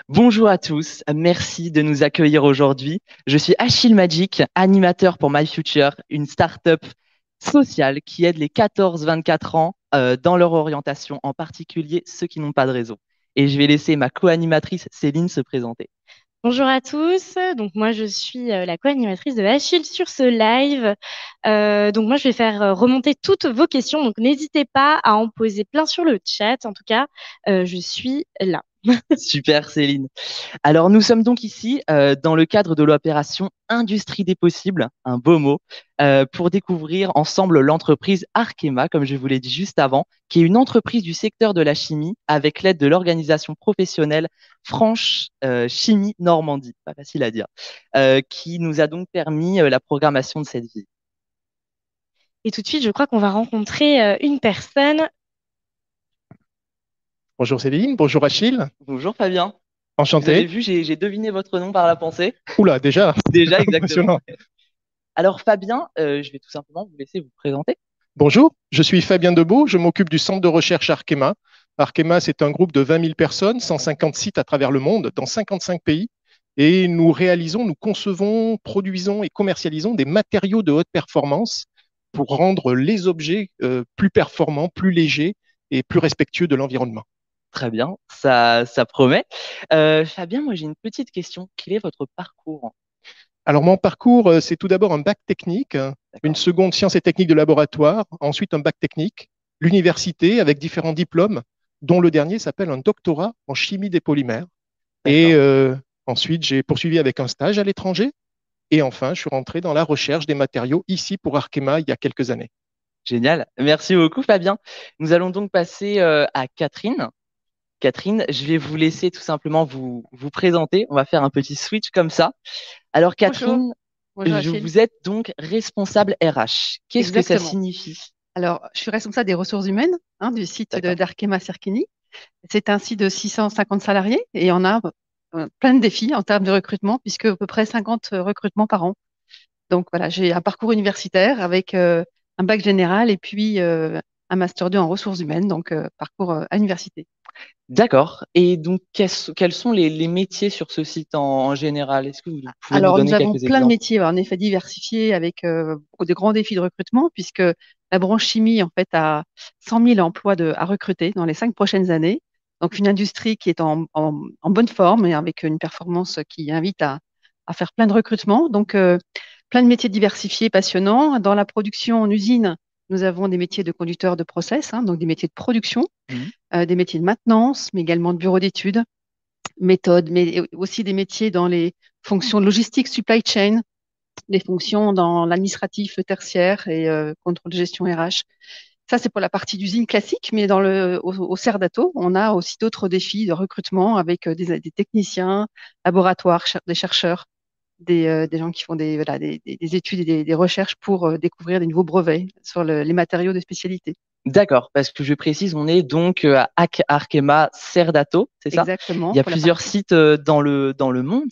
Bonjour à tous, merci de nous accueillir aujourd'hui. Je suis Achille Magic, animateur pour My Future, une start-up sociale qui aide les 14-24 ans dans leur orientation, en particulier ceux qui n'ont pas de réseau. Et je vais laisser ma co-animatrice Céline se présenter. Bonjour à tous. Donc moi je suis la co-animatrice de Achille sur ce live. Donc moi je vais faire remonter toutes vos questions. Donc n'hésitez pas à en poser plein sur le chat. En tout cas, je suis là. Super Céline. Alors, nous sommes donc ici dans le cadre de l'opération Industrie des possibles, un beau mot, pour découvrir ensemble l'entreprise Arkema, comme je vous l'ai dit juste avant, qui est une entreprise du secteur de la chimie avec l'aide de l'organisation professionnelle Franche Chimie Normandie, pas facile à dire, qui nous a donc permis la programmation de cette vie. Et tout de suite, je crois qu'on va rencontrer une personne. Bonjour Céline, bonjour Achille, Bonjour Fabien. Vous avez enchanté. vu, j'ai deviné votre nom par la pensée. Oula, déjà, Déjà, exactement. impressionnant. Alors Fabien, je vais tout simplement vous laisser vous présenter. Bonjour, je suis Fabien Debeau, je m'occupe du centre de recherche Arkema. Arkema, c'est un groupe de 20 000 personnes, 150 sites à travers le monde, dans 55 pays. Et nous réalisons, nous concevons, produisons et commercialisons des matériaux de haute performance pour rendre les objets plus performants, plus légers et plus respectueux de l'environnement. Très bien, ça promet. Fabien, moi j'ai une petite question. Quel est votre parcours? Alors, mon parcours, c'est tout d'abord un bac technique, une D'accord. seconde sciences et techniques de laboratoire, ensuite un bac technique, l'université avec différents diplômes, dont le dernier s'appelle un doctorat en chimie des polymères. Et D'accord. ensuite, j'ai poursuivi avec un stage à l'étranger. Et enfin, je suis rentré dans la recherche des matériaux ici pour Arkema il y a quelques années. Génial. Merci beaucoup, Fabien. Nous allons donc passer à Catherine. Catherine, je vais vous laisser tout simplement vous présenter. On va faire un petit switch comme ça. Alors, Bonjour, Catherine, bonjour Achille. vous êtes donc responsable RH. Qu'est-ce que ça Exactement. signifie? Alors, je suis responsable des ressources humaines du site D'accord. d'Arkema Serkini. C'est un site de 650 salariés et on a plein de défis en termes de recrutement, puisque à peu près 50 recrutements par an. Donc voilà, j'ai un parcours universitaire avec un bac général et puis un master 2 en ressources humaines, donc parcours à l'université. D'accord. Et donc, quels sont les métiers sur ce site en général? Est-ce que vous pouvez nous Alors, nous donner avons quelques plein de exemples? métiers, en effet, diversifiés avec de grands défis de recrutement, puisque la branche chimie, en fait, a 100 000 emplois à recruter dans les 5 prochaines années. Donc, une industrie qui est en bonne forme et avec une performance qui invite à faire plein de recrutements. Donc, plein de métiers diversifiés, passionnants. Dans la production en usine, nous avons des métiers de conducteurs de process, donc des métiers de production, Mhm. des métiers de maintenance, mais également de bureau d'études méthodes, mais aussi des métiers dans les fonctions de logistique, supply chain, des fonctions dans l'administratif tertiaire et contrôle de gestion RH. Ça, c'est pour la partie d'usine classique, mais au CERDATO, on a aussi d'autres défis de recrutement avec des techniciens, laboratoires, des chercheurs, des gens qui font voilà, des études et des recherches pour découvrir des nouveaux brevets sur les matériaux de spécialité. D'accord, parce que je précise, on est donc à Arkema Serdato, c'est ça? Il Exactement, y a pour la plusieurs partie. sites dans le monde,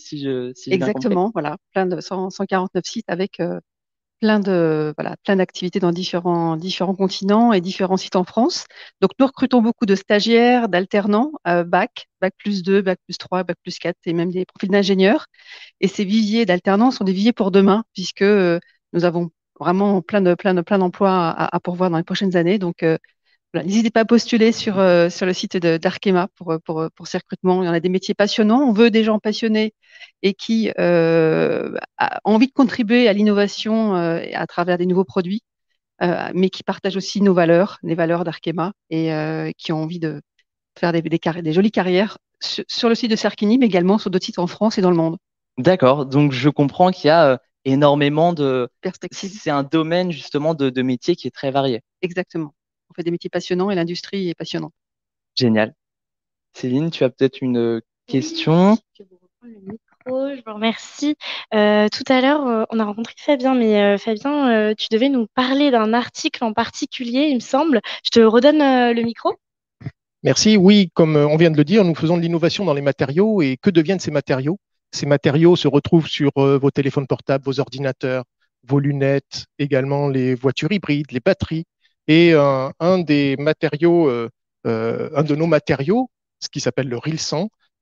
si j'ai bien compris. Exactement, voilà, plein de 149 sites avec plein d'activités dans différents continents et différents sites en France. Donc, nous recrutons beaucoup de stagiaires, d'alternants, bac plus 2, bac plus 3, bac plus 4 et même des profils d'ingénieurs. Et ces viviers d'alternants sont des viviers pour demain, puisque nous avons vraiment plein d'emplois à pourvoir dans les prochaines années. Donc, voilà, n'hésitez pas à postuler sur le site d'Arkema pour ces recrutements. Il y en a des métiers passionnants. On veut des gens passionnés et qui ont envie de contribuer à l'innovation à travers des nouveaux produits, mais qui partagent aussi nos valeurs, les valeurs d'Arkema, et qui ont envie de faire des jolies carrières sur le site de Cerquini, mais également sur d'autres sites en France et dans le monde. D'accord, donc je comprends qu'il y a énormément de... Perspective, C'est un domaine justement de métiers qui est très varié. exactement. On fait des métiers passionnants et l'industrie est passionnante. Génial. Céline, tu as peut-être une Oui, question? je vais vous reprendre le micro. Je vous remercie. Tout à l'heure, on a rencontré Fabien, mais Fabien, tu devais nous parler d'un article en particulier, il me semble. Je te redonne le micro. Merci. Oui, comme on vient de le dire, nous faisons de l'innovation dans les matériaux. Et que deviennent ces matériaux? Ces matériaux se retrouvent sur vos téléphones portables, vos ordinateurs, vos lunettes, également les voitures hybrides, les batteries. Et un des matériaux, un de nos matériaux, ce qui s'appelle le Rilsan,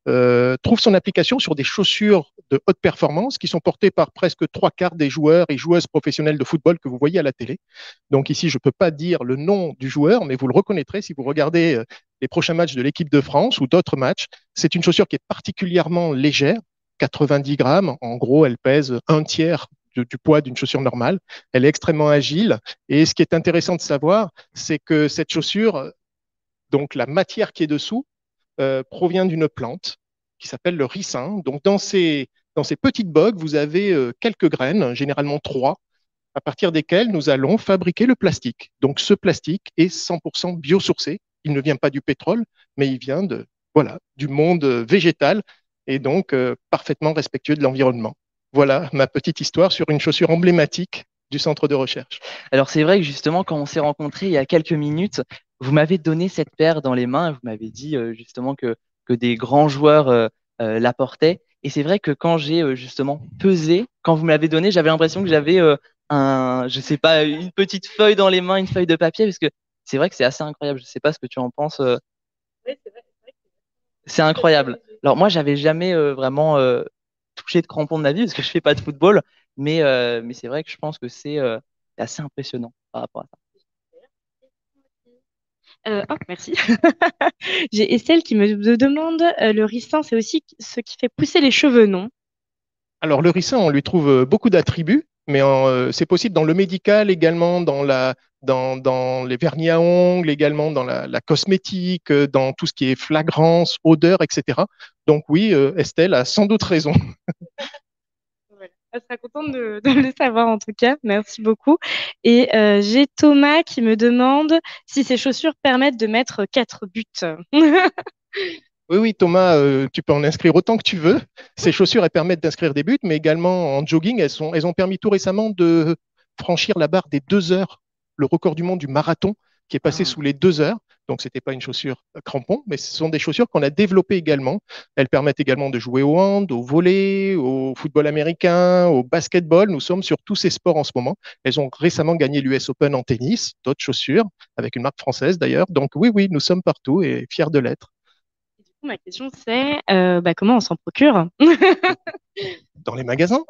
trouve son application sur des chaussures de haute performance qui sont portées par presque 3/4 des joueurs et joueuses professionnels de football que vous voyez à la télé. Donc ici, je ne peux pas dire le nom du joueur, mais vous le reconnaîtrez si vous regardez les prochains matchs de l'équipe de France ou d'autres matchs. C'est une chaussure qui est particulièrement légère, 90 grammes. En gros, elle pèse un tiers du poids d'une chaussure normale. Elle est extrêmement agile. Et ce qui est intéressant de savoir, c'est que cette chaussure, donc la matière qui est dessous, provient d'une plante qui s'appelle le ricin. Donc dans ces petites bogues, vous avez quelques graines, généralement 3, à partir desquelles nous allons fabriquer le plastique. Donc ce plastique est 100% biosourcé. Il ne vient pas du pétrole, mais il vient du monde végétal et donc parfaitement respectueux de l'environnement. Voilà ma petite histoire sur une chaussure emblématique du centre de recherche. Alors c'est vrai que justement, quand on s'est rencontrés il y a quelques minutes, vous m'avez donné cette paire dans les mains, vous m'avez dit justement que des grands joueurs la portaient. Et c'est vrai que quand j'ai justement pesé, quand vous me l'avez donné, j'avais l'impression que j'avais je sais pas, une petite feuille dans les mains, une feuille de papier, parce que c'est vrai que c'est assez incroyable. Je sais pas ce que tu en penses. Oui, c'est vrai. C'est incroyable. Alors moi, j'avais jamais vraiment touché de crampons de ma vie parce que je fais pas de football, mais c'est vrai que je pense que c'est assez impressionnant par rapport à ça. Oh, merci. J'ai Estelle qui me demande, le ricin, c'est aussi ce qui fait pousser les cheveux, non? Alors, le ricin, on lui trouve beaucoup d'attributs, mais c'est possible dans le médical également, dans les vernis à ongles, également dans la cosmétique, dans tout ce qui est flagrance, odeur, etc. Donc oui, Estelle a sans doute raison. Voilà. Elle sera contente de le savoir en tout cas. Merci beaucoup. Et j'ai Thomas qui me demande si ces chaussures permettent de mettre 4 buts. Oui, oui, Thomas, tu peux en inscrire autant que tu veux. Ces chaussures, elles permettent d'inscrire des buts, mais également en jogging, elles ont permis tout récemment de franchir la barre des 2 heures, le record du monde du marathon, qui est passé Ah. sous les 2 heures. Donc, ce n'était pas une chaussure crampon, mais ce sont des chaussures qu'on a développées également. Elles permettent également de jouer au hand, au volley, au football américain, au basketball. Nous sommes sur tous ces sports en ce moment. Elles ont récemment gagné l'US Open en tennis, d'autres chaussures, avec une marque française d'ailleurs. Donc, oui, oui, nous sommes partout et fiers de l'être. Du coup, ma question c'est comment on s'en procure? Dans les magasins.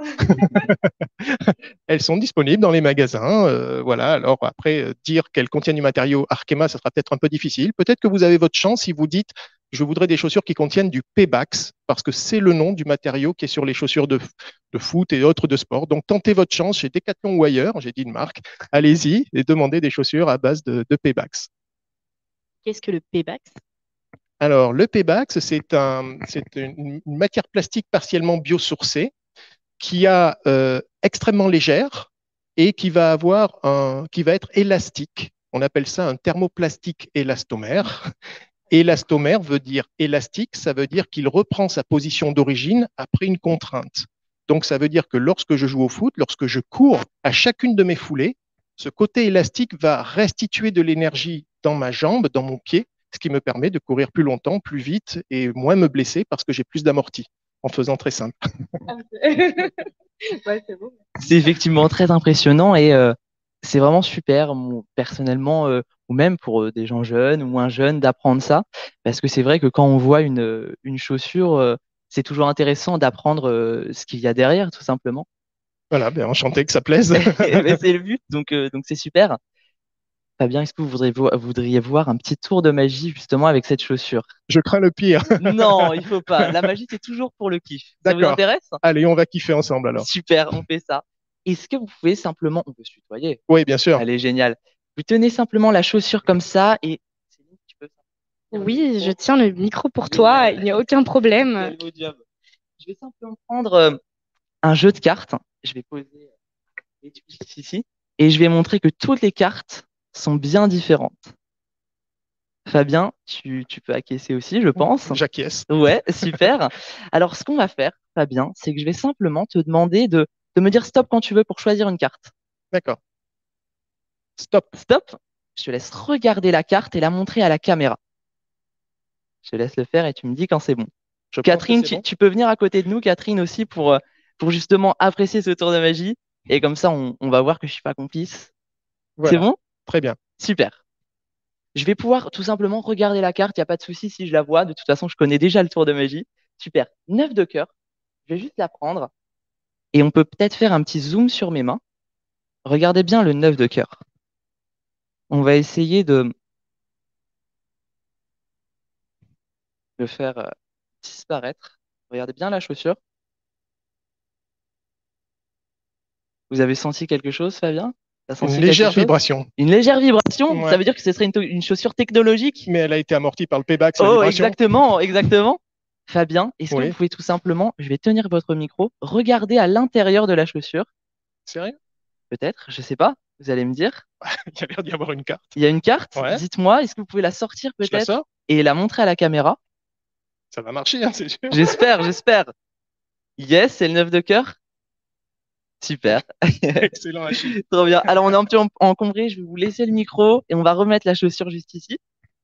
Elles sont disponibles dans les magasins. Voilà. Alors après, dire qu'elles contiennent du matériau Arkema, ça sera peut-être un peu difficile. Peut-être que vous avez votre chance si vous dites, je voudrais des chaussures qui contiennent du Pebax, parce que c'est le nom du matériau qui est sur les chaussures de foot et autres de sport. Donc tentez votre chance chez Decathlon ou ailleurs, j'ai dit une marque. Allez-y et demandez des chaussures à base de Pebax. Qu'est-ce que le payback? Alors, le Pebax, c'est une matière plastique partiellement biosourcée qui est extrêmement légère et qui va être élastique. On appelle ça un thermoplastique élastomère. Élastomère veut dire élastique, ça veut dire qu'il reprend sa position d'origine après une contrainte. Donc ça veut dire que lorsque je joue au foot, lorsque je cours, à chacune de mes foulées, ce côté élastique va restituer de l'énergie dans ma jambe, dans mon pied, ce qui me permet de courir plus longtemps, plus vite et moins me blesser parce que j'ai plus d'amorti, en faisant très simple. Ouais, c'est bon. C'est effectivement très impressionnant et c'est vraiment super, personnellement, ou même pour des gens jeunes ou moins jeunes, d'apprendre ça. Parce que c'est vrai que quand on voit une chaussure, c'est toujours intéressant d'apprendre ce qu'il y a derrière, tout simplement. Voilà, ben enchanté que ça plaise. Mais c'est le but, donc c'est super. Fabien, est-ce que voudriez voir un petit tour de magie justement avec cette chaussure? Je crains le pire. Non, il faut pas. La magie, c'est toujours pour le kiff. Ça vous D'accord. intéresse? Allez, on va kiffer ensemble alors. Super, on fait ça. Est-ce que vous pouvez simplement, on peut se tutoyer, Oui, bien sûr. elle est géniale. Vous tenez simplement la chaussure comme ça et Céline, tu peux Oui, je tiens le micro pour toi, il n'y a aucun problème. Quel beau job. Je vais simplement prendre un jeu de cartes. Je vais poser les tuiles ici et je vais montrer que toutes les cartes sont bien différentes. Fabien, tu peux acquiescer aussi, je pense. J'acquiesce. Ouais, super. Alors, ce qu'on va faire, Fabien, c'est que je vais simplement te demander de me dire stop quand tu veux pour choisir une carte. D'accord. Stop. Stop. Je te laisse regarder la carte et la montrer à la caméra. Je te laisse le faire et tu me dis quand c'est bon. Je pense Catherine, que c'est bon. tu peux venir à côté de nous, Catherine aussi, pour justement apprécier ce tour de magie. Et comme ça, on va voir que je suis pas complice. C'est Voilà. bon? Très bien. Super. Je vais pouvoir tout simplement regarder la carte, il n'y a pas de souci si je la vois. De toute façon, je connais déjà le tour de magie. Super. 9 de cœur. Je vais juste la prendre et on peut peut-être faire un petit zoom sur mes mains. Regardez bien le 9 de cœur. On va essayer de le faire disparaître. Regardez bien la chaussure. Vous avez senti quelque chose, Fabien? T'as senti Une quelque légère chose? vibration. Une légère vibration? Ça Ouais. veut dire que ce serait une chaussure technologique? Mais elle a été amortie par le payback, sa Oh, vibration. exactement, exactement. Fabien, est-ce que vous Oui. pouvez tout simplement, je vais tenir votre micro, regarder à l'intérieur de la chaussure, Sérieux? peut-être, je sais pas, vous allez me dire. Il y a l'air d'y avoir une carte. Il y a une carte, Ouais. dites-moi, est-ce que vous pouvez la sortir Je la peut-être sors? et la montrer à la caméra? Ça va marcher, hein, c'est sûr. J'espère, j'espère. Yes, c'est le 9 de cœur. Super. Excellent, Achille. Trop bien. Alors, on est un petit peu encombré, je vais vous laisser le micro et on va remettre la chaussure juste ici.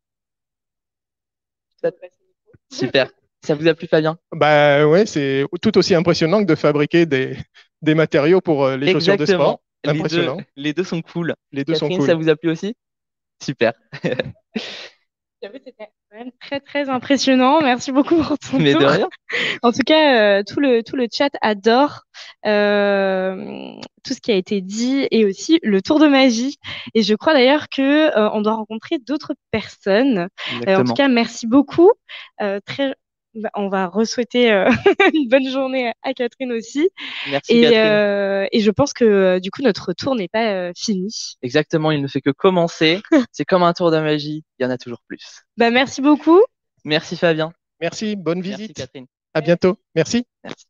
Super. Ça vous a plu, Fabien? Bah ouais, c'est tout aussi impressionnant que de fabriquer des matériaux pour les chaussures de sport. Exactement. Impressionnant. Les deux sont cool. Les deux sont Catherine, cool. ça vous a plu aussi? Super. J'avoue, c'était quand même très, très impressionnant. Merci beaucoup pour ton Mais de tour. rien. En tout cas, tout le chat adore tout ce qui a été dit et aussi le tour de magie. Et je crois d'ailleurs que on doit rencontrer d'autres personnes. En tout Exactement. cas, merci beaucoup. On va re-souhaiter une bonne journée à Catherine aussi. Merci, Catherine. Et je pense que du coup, notre tour n'est pas fini. Exactement, il ne fait que commencer. C'est comme un tour de magie, il y en a toujours plus. Bah, merci beaucoup. Merci, Fabien. Merci, bonne Merci, visite. Catherine. À bientôt. Merci. Merci.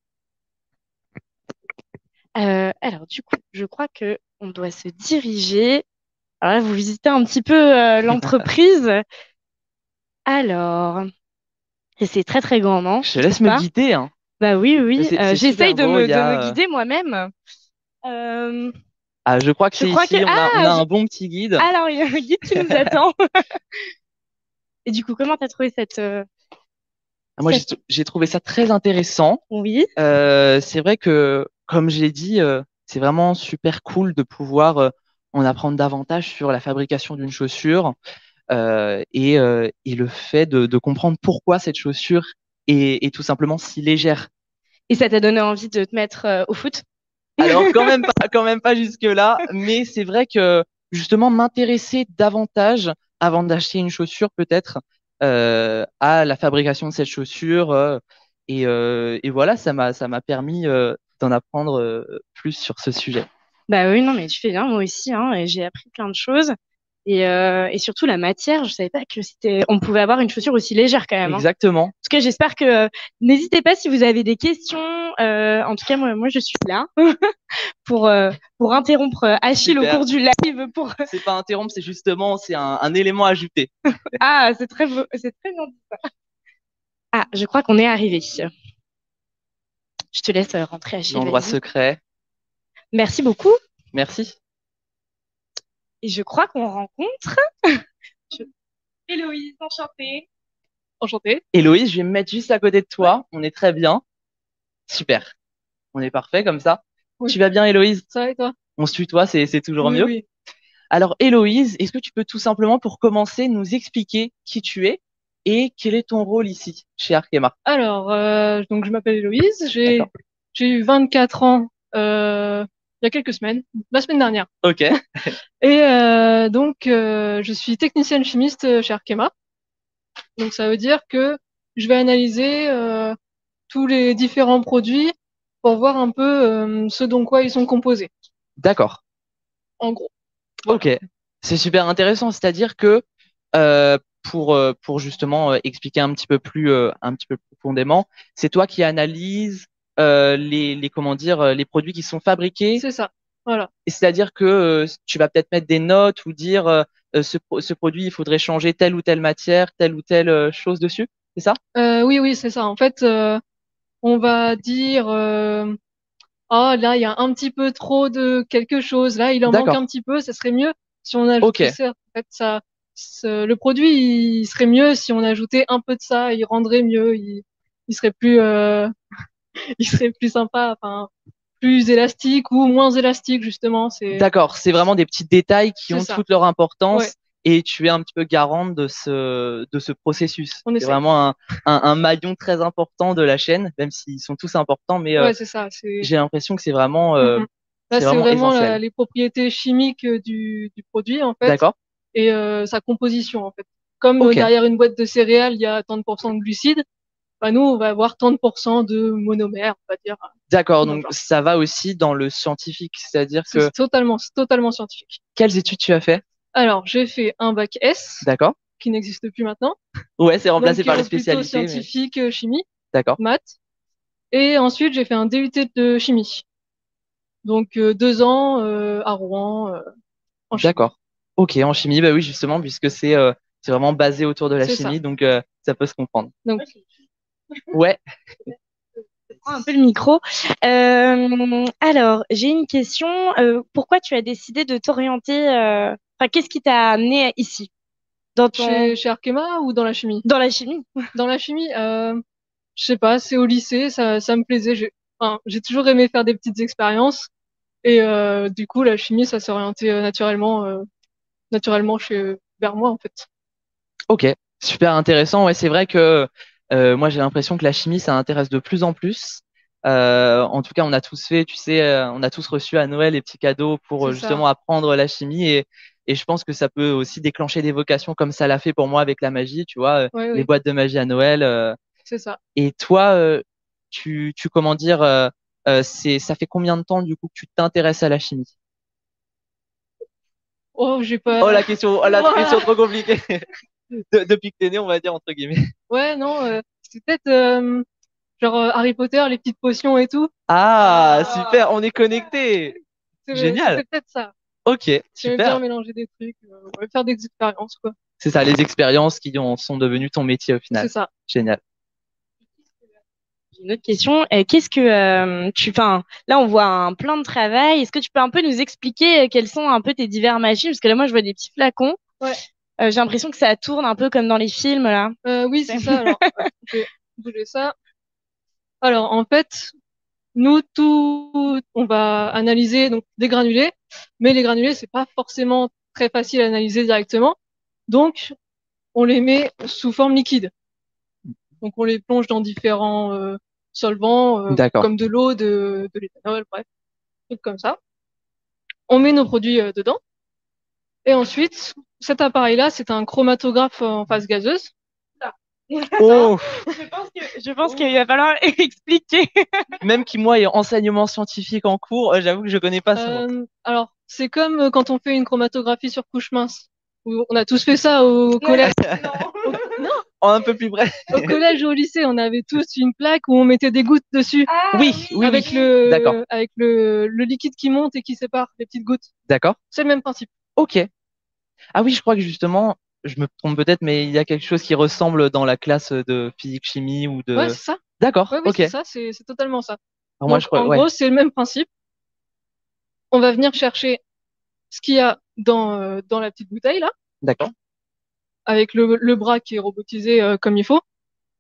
Alors, du coup, je crois que on doit se diriger. Alors là, vous visitez un petit peu l'entreprise. Alors, et c'est très très grand, non? Je te laisse me guider, hein. Bah oui, oui. C'est J'essaye super beau, de il y a, me guider moi-même. Euh, Ah, je crois que je c'est crois ici, que on a un bon petit guide. alors il y a un guide qui nous attend. Et du coup, comment t'as trouvé Moi, j'ai trouvé ça très intéressant. Oui. C'est vrai que, comme j'ai dit, c'est vraiment super cool de pouvoir en apprendre davantage sur la fabrication d'une chaussure et le fait de comprendre pourquoi cette chaussure est tout simplement si légère. Et ça t'a donné envie de te mettre au foot? Alors, quand même pas jusque-là, mais c'est vrai que justement m'intéresser davantage avant d'acheter une chaussure, peut-être, à la fabrication de cette chaussure. Et voilà, ça m'a permis d'en apprendre plus sur ce sujet. Bah oui, non, mais tu fais bien, moi aussi, hein, et j'ai appris plein de choses. Et surtout la matière, je savais pas que on pouvait avoir une chaussure aussi légère quand même, hein. Exactement. En tout cas, j'espère que n'hésitez pas si vous avez des questions. En tout cas, moi, je suis là pour interrompre Achille au Super. cours du live. C'est pas interrompre, c'est justement c'est un élément ajouté. Ah, c'est très beau, c'est très bien dit ça. Ah, je crois qu'on est arrivé. Je te laisse rentrer, Achille. L'endroit Vas-y. secret. Merci beaucoup. Merci. Et je crois qu'on rencontre Héloïse, enchantée. Enchantée. Héloïse, je vais me mettre juste à côté de toi. On est très bien. Super. On est parfait comme ça. Oui. Tu vas bien, Héloïse? Ça va et toi? On se tutoie, c'est toujours Oui, mieux. oui. Alors, Héloïse, est-ce que tu peux tout simplement, pour commencer, nous expliquer qui tu es et quel est ton rôle ici, chez Arkema? Alors, donc je m'appelle Héloïse, D'accord. j'ai eu 24 ans il y a quelques semaines, la semaine dernière. Ok. Et donc, je suis technicienne chimiste chez Arkema. Donc, ça veut dire que je vais analyser tous les différents produits pour voir un peu ce dont quoi ils sont composés, D'accord. en gros. Ok. C'est super intéressant. C'est-à-dire que pour justement expliquer un petit peu plus profondément, c'est toi qui analyses comment dire, les produits qui sont fabriqués. C'est ça. Voilà. Et c'est-à-dire que tu vas peut-être mettre des notes ou dire ce produit, il faudrait changer telle ou telle matière, telle ou telle chose dessus. C'est ça? Oui, c'est ça. En fait, on va dire, ah, là, il y a un petit peu trop de quelque chose. Là, il en manque D'accord. un petit peu. Ça serait mieux si on ajoutait Ok. ça. En fait, le produit, il serait mieux si on ajoutait un peu de ça. Il rendrait mieux. Il serait plus, il serait plus sympa. Enfin, plus élastique ou moins élastique, justement. D'accord. C'est vraiment des petits détails qui C'est ont ça. toute leur importance Ouais. et tu es un petit peu garante de ce processus. On C'est essaie. vraiment un maillon très important de la chaîne, même s'ils sont tous importants, mais Ouais, c'est ça. j'ai l'impression que Mhm. Là, c'est c'est vraiment vraiment essentiel. les propriétés chimiques du produit, en fait, D'accord? et sa composition, en fait. Comme Ok. derrière une boîte de céréales, il y a tant de pourcents de glucides, bah, nous, on va avoir tant de pourcents de monomères, on va dire, D'accord, dans le donc genre. ça va aussi dans le scientifique, c'est-à-dire que C'est totalement scientifique. quelles études tu as fait? Alors, j'ai fait un bac S, D'accord? qui n'existe plus maintenant, Ouais, c'est remplacé donc par les plutôt spécialités, mais scientifique, chimie, d'accord. maths. Et ensuite, j'ai fait un DUT de chimie. Donc, 2 ans à Rouen, en chimie. D'accord. Ok, en chimie, bah oui, justement, puisque c'est vraiment basé autour de la C'est ça. chimie, donc ça peut se comprendre. Donc, Ouais, Prends un peu le micro. Alors, j'ai une question. Pourquoi tu as décidé de t'orienter, enfin, qu'est-ce qui t'a amené ici, chez Arkema ou dans la chimie? dans la chimie? Dans la chimie, je sais pas, c'est au lycée, ça me plaisait. J'ai toujours aimé faire des petites expériences. Et du coup, la chimie, ça s'est orienté naturellement vers moi, en fait. ok, super intéressant. Ouais, c'est vrai que moi, j'ai l'impression que la chimie, ça intéresse de plus en plus. En tout cas, on a tous fait, tu sais, on a tous reçu à Noël les petits cadeaux pour C'est ça. justement apprendre la chimie et je pense que ça peut aussi déclencher des vocations comme ça l'a fait pour moi avec la magie, tu vois, Oui, les oui, boîtes de magie à Noël. c'est ça. Et toi, comment dire, ça fait combien de temps du coup que tu t'intéresses à la chimie? Oh, j'ai Oh pas. la Ouah. question trop compliquée. Depuis que t'es né, on va dire entre guillemets. Ouais, non, c'est peut-être genre Harry Potter, les petites potions et tout. Ah, Ah, super, on est connecté. Génial. C'était peut-être ça. Ok, J'aimais bien super. mélanger des trucs, ouais, faire des expériences, quoi. C'est ça, les expériences qui sont devenues ton métier au C'est final. ça. Génial. J'ai une autre question. Qu'est-ce que enfin, là, on voit un plan de travail. Est-ce que tu peux un peu nous expliquer quelles sont un peu tes divers machines? Parce que là, moi, je vois des petits flacons. Ouais. J'ai l'impression que ça tourne un peu comme dans les films, là. Oui, c'est ça. Alors, je vais bouger ça. Alors, en fait, on va analyser donc des granulés, mais les granulés, c'est pas forcément très facile à analyser directement. Donc, on les met sous forme liquide. Donc, on les plonge dans différents solvants, D'accord. comme de l'eau, de l'éthanol, bref, trucs comme ça. On met nos produits dedans. Et ensuite, cet appareil-là, c'est un chromatographe en phase gazeuse. Oh, Je pense qu'il va falloir expliquer. même qui moi est enseignement scientifique en cours, j'avoue que je connais pas ce mot. Alors, c'est comme quand on fait une chromatographie sur couche mince. On a tous fait ça au collège. Non, En un peu plus bref. au collège ou au lycée, on avait tous une plaque où on mettait des gouttes dessus Oui, oui, avec oui. D'accord. le liquide qui monte et qui sépare les petites gouttes. D'accord. C'est le même principe. Ok. Ah oui, je crois que justement, je me trompe peut-être, mais il y a quelque chose qui ressemble dans la classe de physique-chimie ou Ouais, de... c'est ça. D'accord, Ouais, oui, ok. c'est ça. C'est totalement ça. Alors moi, Donc, je crois, en ouais, gros, c'est le même principe. On va venir chercher ce qu'il y a dans la petite bouteille là, d'accord. avec le bras qui est robotisé comme il faut.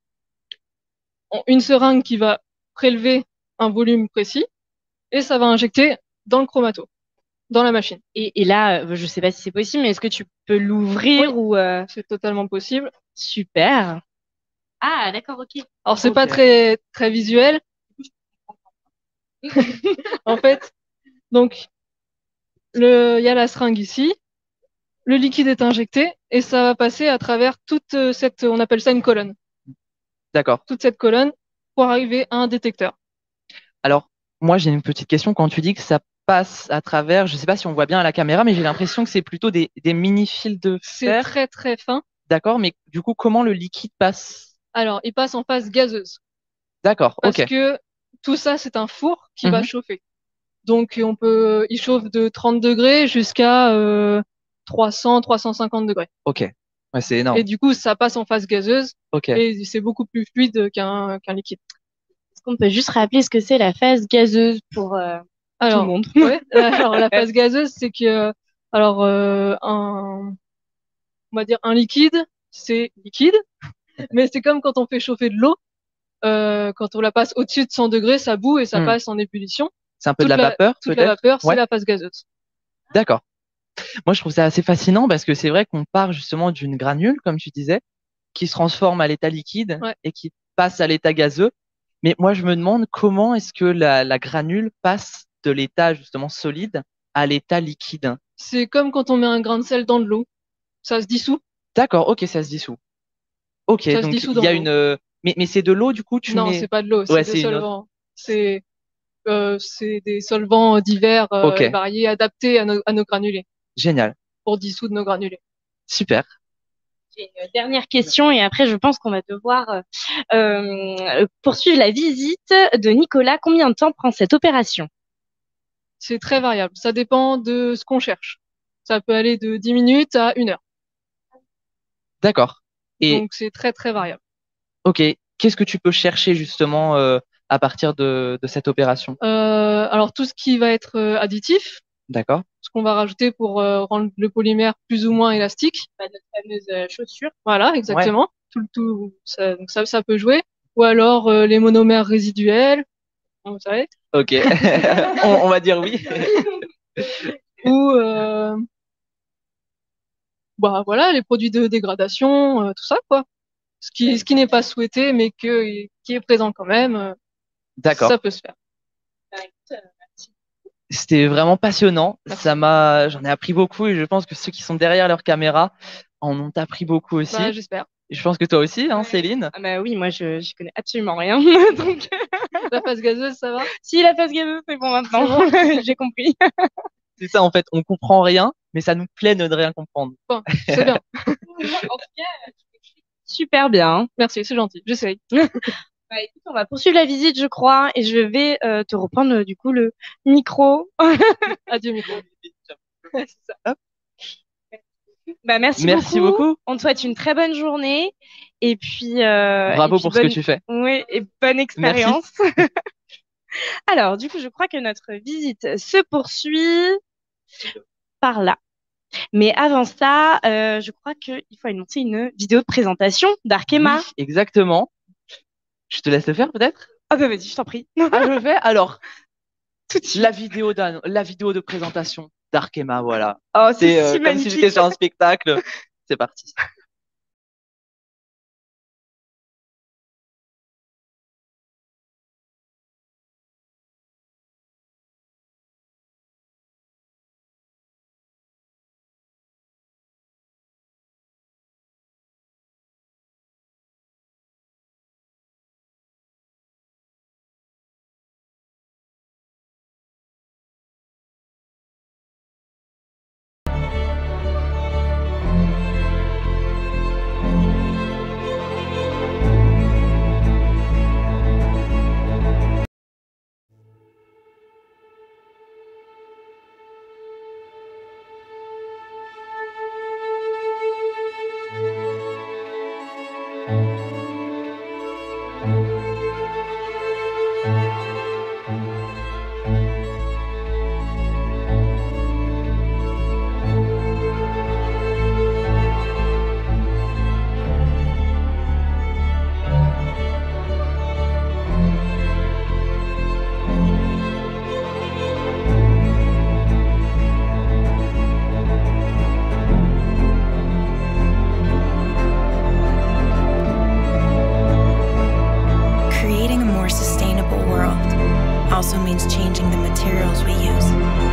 Une seringue qui va prélever un volume précis et ça va injecter dans le chromato, dans la machine. Et là, je sais pas si c'est possible, mais est-ce que tu peux l'ouvrir Oui, ou c'est totalement possible. super. Ah, d'accord, ok. Alors c'est pas Ok. très très visuel. En fait, donc il y a la seringue ici, le liquide est injecté et ça va passer à travers toute cette, on appelle ça une colonne, D'accord. toute cette colonne pour arriver à un détecteur. Alors, moi, j'ai une petite question. Quand tu dis que ça passe à travers, je sais pas si on voit bien à la caméra, mais j'ai l'impression que c'est plutôt des mini-fils de C'est fer. très très fin. D'accord, mais du coup, comment le liquide passe? Alors, il passe en phase gazeuse D'accord, parce ok. que tout ça, c'est un four qui va Mhm. chauffer. Donc, il chauffe de 30 degrés jusqu'à 300, 350 degrés. Ok. Ouais, c'est Et énorme. du coup, ça passe en phase gazeuse Ok. et c'est beaucoup plus fluide qu'un liquide. Est-ce qu'on peut juste rappeler ce que c'est la phase gazeuse pour tout le Alors, monde? ouais, alors la phase gazeuse, c'est que, alors, on va dire un liquide, c'est liquide, mais c'est comme quand on fait chauffer de l'eau, quand on la passe au-dessus de 100 degrés, ça bout et ça Hmm. passe en ébullition. C'est un peu de la vapeur, Toute la peut-être? vapeur, c'est Ouais. la phase gazeuse. D'accord. Moi, je trouve ça assez fascinant parce que c'est vrai qu'on part justement d'une granule, comme tu disais, qui se transforme à l'état liquide Ouais. et qui passe à l'état gazeux. Mais moi, je me demande comment est-ce que la granule passe de l'état justement solide à l'état liquide. C'est comme quand on met un grain de sel dans de l'eau. Ça se dissout. D'accord, ok, ça se dissout. Ok, Ça se donc dissout il y dans a l'eau. une. Mais c'est de l'eau, du coup, tu Non, mets. c'est pas de l'eau, Ouais, c'est des c'est une autre. solvants. C'est des solvants divers Ok, et variés, adaptés à nos granulés, génial. pour dissoudre nos granulés. Super. J'ai une dernière question et après je pense qu'on va devoir poursuivre la visite de Nicolas. Combien de temps prend cette opération? C'est très variable. Ça dépend de ce qu'on cherche. Ça peut aller de 10 minutes à 1 heure. D'accord. Et Donc c'est très très variable. ok, qu'est-ce que tu peux chercher justement à partir de cette opération? Alors tout ce qui va être additif, D'accord. ce qu'on va rajouter pour rendre le polymère plus ou moins élastique. Bah, notre fameuse chaussure. Voilà, Ouais. exactement. Tout ça, donc ça peut jouer. Ou alors les monomères résiduels, hein, vous savez. Ok. On va dire oui. Ou bah voilà, les produits de dégradation, tout ça quoi. Ce qui n'est pas souhaité mais qui est présent quand même, D'accord. ça peut se faire. Bah, écoute, merci. C'était vraiment passionnant. Merci. J'en ai appris beaucoup et je pense que ceux qui sont derrière leur caméra en ont appris beaucoup Bah aussi. j'espère. Et je pense que toi aussi, hein, Ouais. Céline. Ah bah oui, moi je connais absolument rien. Donc, La phase gazeuse, ça va? si la phase gazeuse, c'est bon maintenant. C'est bon. J'ai compris. C'est ça, en fait, on comprend rien, mais ça nous plaît de ne rien comprendre. Bon, c'est bien. En tout cas, super bien. Merci, c'est gentil. J'essaye. Bah, écoute, on va poursuivre la visite, je crois, et je vais te reprendre du coup le micro. Adieu micro. C'est ça. Hop. Bah, merci Merci beaucoup. beaucoup. On te souhaite une très bonne journée et puis, Bravo pour ce que tu fais. oui, et bonne expérience. Alors, du coup, je crois que notre visite se poursuit par là. Mais avant ça, je crois qu'il faut annoncer une vidéo de présentation d'Arkema. Oui, exactement. Je te laisse le faire peut-être? Ah bah vas-y, je t'en prie. Ah, je le fais. Alors, Tout de suite. la vidéo de présentation d'Arkema, voilà. Oh, C'est c'est si comme si magnifique. j'étais sur un spectacle. C'est parti. Creating a more sustainable world also means changing the materials we use.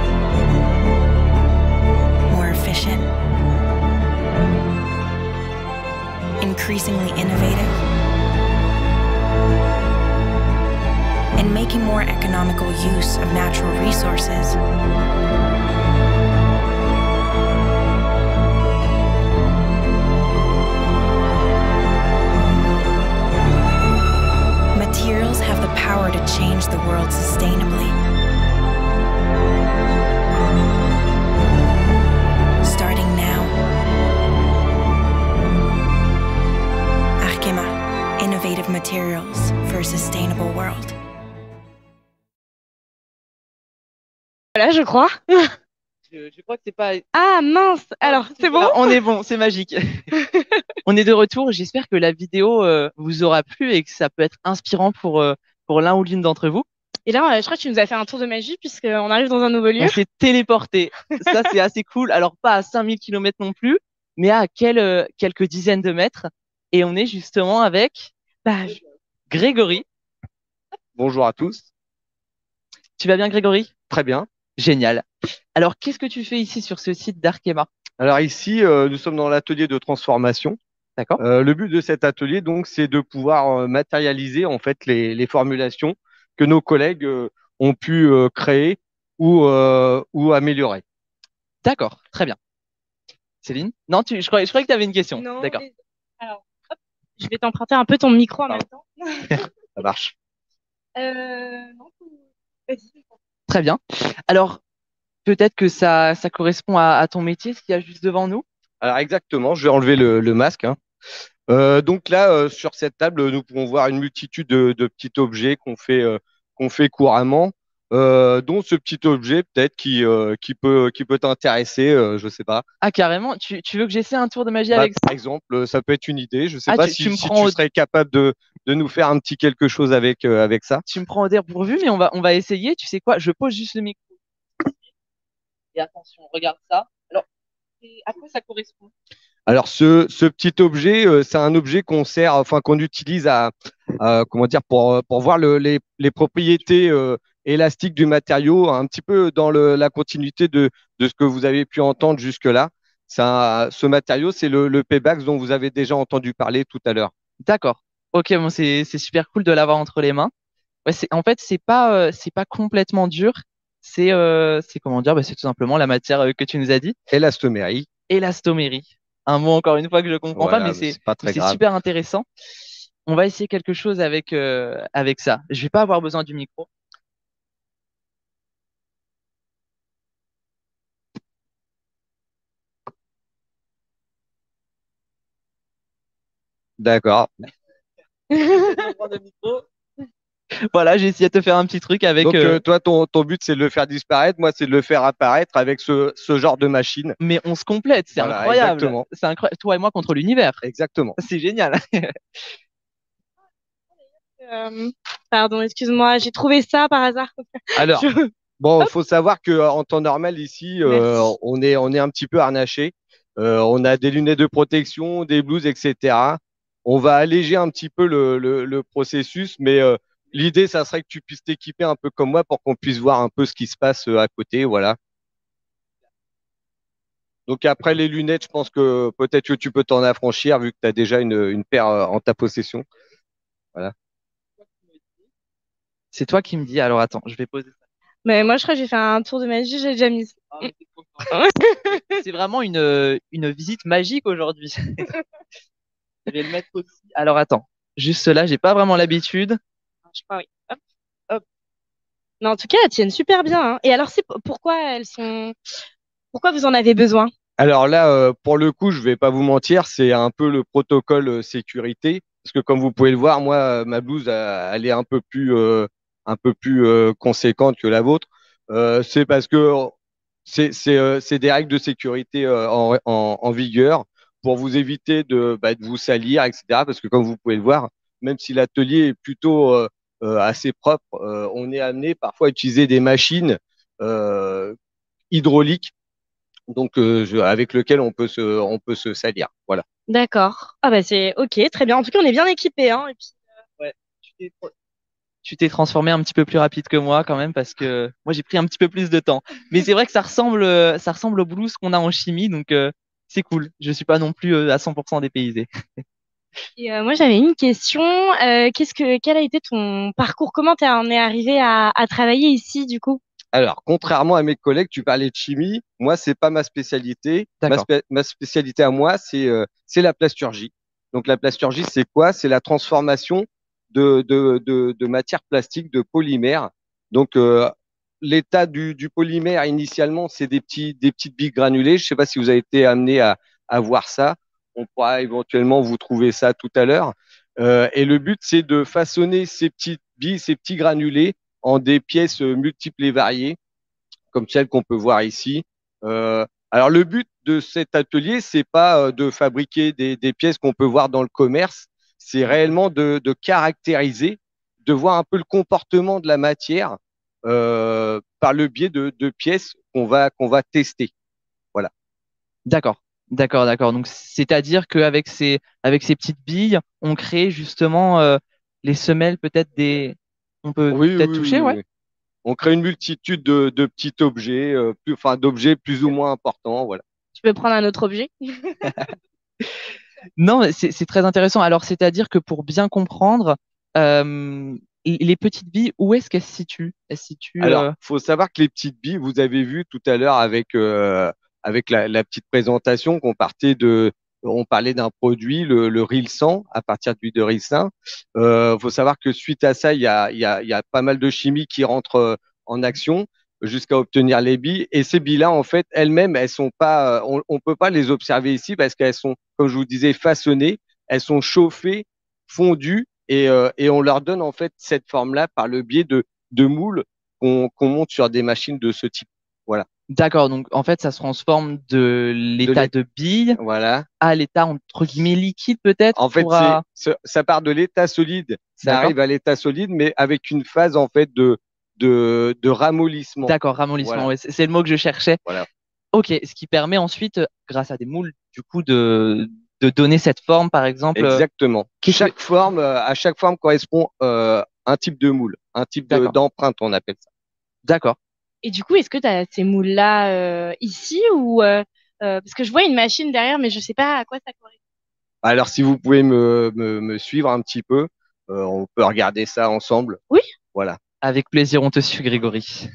More efficient, increasingly innovative, and making more economical use of natural resources. Materials have the power to change the world sustainably. Starting now. Arkema, innovative materials for a sustainable world. Voilà, je crois. Je crois que c'est pas. Ah mince. Alors, c'est bon? Voilà, on est bon, c'est magique. On est de retour. J'espère que la vidéo vous aura plu et que ça peut être inspirant pour l'un ou l'une d'entre vous. Et là, je crois que tu nous as fait un tour de magie puisqu'on arrive dans un nouveau lieu. On s'est téléporté. Ça, c'est assez cool. Alors, pas à 5000 km non plus, mais à quelques dizaines de mètres. Et on est justement avec Bah, Grégory. Bonjour à tous. Tu vas bien, Grégory? Très bien. Génial. Alors, qu'est-ce que tu fais ici sur ce site d'Arkema? Alors ici, nous sommes dans l'atelier de transformation. D'accord? Le but de cet atelier, donc, c'est de pouvoir matérialiser en fait les formulations que nos collègues ont pu créer ou améliorer. D'accord, très bien. Céline? Non, je croyais que tu avais une question. non, D'accord. alors, hop, je vais t'emprunter un peu ton micro en même temps. Ça marche. Non, vas-y. Très bien. Alors, peut-être que ça correspond à ton métier, ce qu'il y a juste devant nous. Alors exactement, je vais enlever le masque, hein. Donc là, sur cette table, nous pouvons voir une multitude de petits objets qu'on fait couramment, dont ce petit objet peut-être qui peut t'intéresser, je sais pas. Ah, carrément. Tu veux que j'essaie un tour de magie Bah, avec par ça? exemple, ça peut être une idée. Je sais Ah, pas tu me si prends tu serais capable de nous faire un petit quelque chose avec ça. tu me prends au dépourvu, mais on va essayer. Tu sais quoi? Je pose juste le micro. Et attention, regarde ça. Alors, à quoi ça correspond? Alors ce petit objet, c'est un objet qu'on utilise comment dire pour voir les propriétés élastiques du matériau, un petit peu dans la continuité de ce que vous avez pu entendre jusque-là. Ce matériau, c'est le Pebax dont vous avez déjà entendu parler tout à l'heure. D'accord. Ok, bon, c'est super cool de l'avoir entre les mains. Ouais, en fait, c'est pas complètement dur. C'est comment dire? Bah, c'est tout simplement la matière que tu nous as dit. Élastomérie. Élastomérie. Un mot encore une fois que je comprends pas, Voilà, mais mais c'est pas très c'est grave. super intéressant. On va essayer quelque chose avec ça. Je vais pas avoir besoin du micro. D'accord. Voilà, j'ai essayé de te faire un petit truc avec. Donc toi, ton but, c'est de le faire disparaître. Moi, c'est de le faire apparaître avec ce genre de machine. Mais on se complète, c'est Voilà, incroyable. exactement. C'est incroyable. Toi et moi contre l'univers. Exactement. C'est génial. Pardon, excuse-moi, j'ai trouvé ça par hasard. Alors, Je- bon, il Hop, faut savoir que en temps normal ici, merci. on est un petit peu harnaché. On a des lunettes de protection, des blouses, etc. On va alléger un petit peu le processus, mais l'idée, ça serait que tu puisses t'équiper un peu comme moi pour qu'on puisse voir un peu ce qui se passe à côté, voilà. Donc après les lunettes, je pense que peut-être que tu peux t'en affranchir vu que tu as déjà une paire en ta possession. Voilà. C'est toi qui me dis. Alors attends, je vais poser ça. Mais moi, je crois que j'ai fait un tour de magie, j'ai déjà mis. Ah, mais c'est trop fort. C'est vraiment une visite magique aujourd'hui. Je vais le mettre aussi. Alors attends, juste là, j'ai pas vraiment l'habitude. Je crois, oui. Hop, hop. Mais en tout cas, elles tiennent super bien, hein. Et alors, pourquoi vous en avez besoin? Alors là, pour le coup, je vais pas vous mentir, c'est un peu le protocole sécurité, parce que comme vous pouvez le voir, moi, ma blouse, elle est un peu plus conséquente que la vôtre. C'est parce que c'est des règles de sécurité en vigueur pour vous éviter de vous salir, etc. Parce que comme vous pouvez le voir, même si l'atelier est plutôt assez propre, on est amené parfois à utiliser des machines euh, hydrauliques donc avec lequel on peut se salir. Voilà. D'accord. Ah bah c'est ok, très bien. En tout cas, on est bien équipés, hein. Et puis, Ouais, tu t'es transformé un petit peu plus rapide que moi quand même parce que moi j'ai pris un petit peu plus de temps. Mais c'est vrai que ça ressemble aux blouses qu'on a en chimie, donc c'est cool. Je suis pas non plus à 100% dépaysé. moi, j'avais une question. Quel a été ton parcours? Comment en es arrivé à travailler ici, du coup? Alors, contrairement à mes collègues, tu parlais de chimie. Moi, c'est pas ma spécialité. D'accord. Ma spécialité à moi, c'est la plasturgie. Donc, la plasturgie, c'est quoi? C'est la transformation de matières plastiques, de polymères. Donc, l'état du polymère, initialement, c'est des petites billes granulées. Je sais pas si vous avez été amené à voir ça. On pourra éventuellement vous trouver ça tout à l'heure. Et le but, c'est de façonner ces petites billes, ces petits granulés en des pièces multiples et variées, comme celles qu'on peut voir ici. Alors le but de cet atelier, c'est pas de fabriquer des pièces qu'on peut voir dans le commerce, c'est réellement de caractériser, de voir un peu le comportement de la matière par le biais de pièces qu'on va tester. Voilà. D'accord, d'accord. Donc, c'est-à-dire qu'avec avec ces petites billes, on crée justement les semelles, peut-être on peut Oui, peut-être oui, toucher, oui, ouais. oui. On crée une multitude de petits objets, enfin d'objets plus ou moins importants, voilà. Tu peux prendre un autre objet? Non, mais c'est très intéressant. Alors, c'est-à-dire que pour bien comprendre, les petites billes, où est-ce qu'elles se situent? Elles se situent. Alors, faut savoir que les petites billes, vous avez vu tout à l'heure avec la petite présentation on parlait d'un produit, le Rilsan, à partir d'huile de ricin. Faut savoir que suite à ça, il y a pas mal de chimie qui rentre en action jusqu'à obtenir les billes. Et ces billes-là, en fait, elles-mêmes, elles sont pas, on peut pas les observer ici parce qu'elles sont, comme je vous disais, façonnées. Elles sont chauffées, fondues, et on leur donne en fait cette forme-là par le biais de moules qu'on monte sur des machines de ce type. Voilà. D'accord, donc en fait, ça se transforme de De l'état l'é- de bille voilà. à l'état entre guillemets liquide, peut-être En fait, pour. ça part de l'état solide, ça D'accord. arrive à l'état solide, mais avec une phase en fait de ramollissement. D'accord, ramollissement, Voilà. ouais, c'est le mot que je cherchais. Voilà. Ok, ce qui permet ensuite, grâce à des moules, du coup, de donner cette forme, par exemple. Exactement. À chaque forme correspond un type de moule, un type D'accord, d'empreinte, on appelle ça. d'accord. Et du coup, est-ce que tu as ces moules-là ici ou parce que je vois une machine derrière, mais je sais pas à quoi ça correspond. Alors, si vous pouvez me suivre un petit peu, on peut regarder ça ensemble. Oui. Voilà. Avec plaisir, on te suit, Grégory.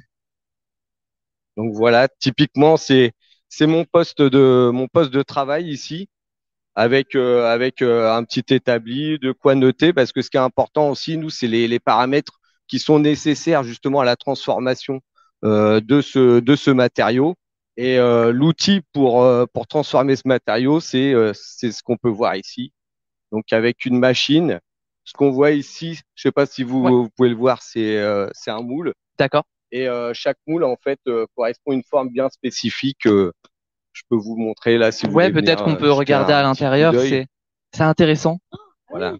Donc voilà, typiquement, c'est mon poste de travail ici, avec un petit établi, de quoi noter, parce que ce qui est important aussi, nous, c'est les paramètres qui sont nécessaires justement à la transformation de ce matériau. Et l'outil pour transformer ce matériau, c'est ce qu'on peut voir ici. Donc avec une machine, ce qu'on voit ici, je sais pas si Ouais, vous pouvez le voir, c'est un moule. d'accord. Et chaque moule, en fait, correspond à une forme bien spécifique. Je peux vous montrer là si vous Ouais, voulez venir peut-être qu'on peut jeter regarder à un petit coup l'intérieur, d'œil. c'est intéressant. Voilà.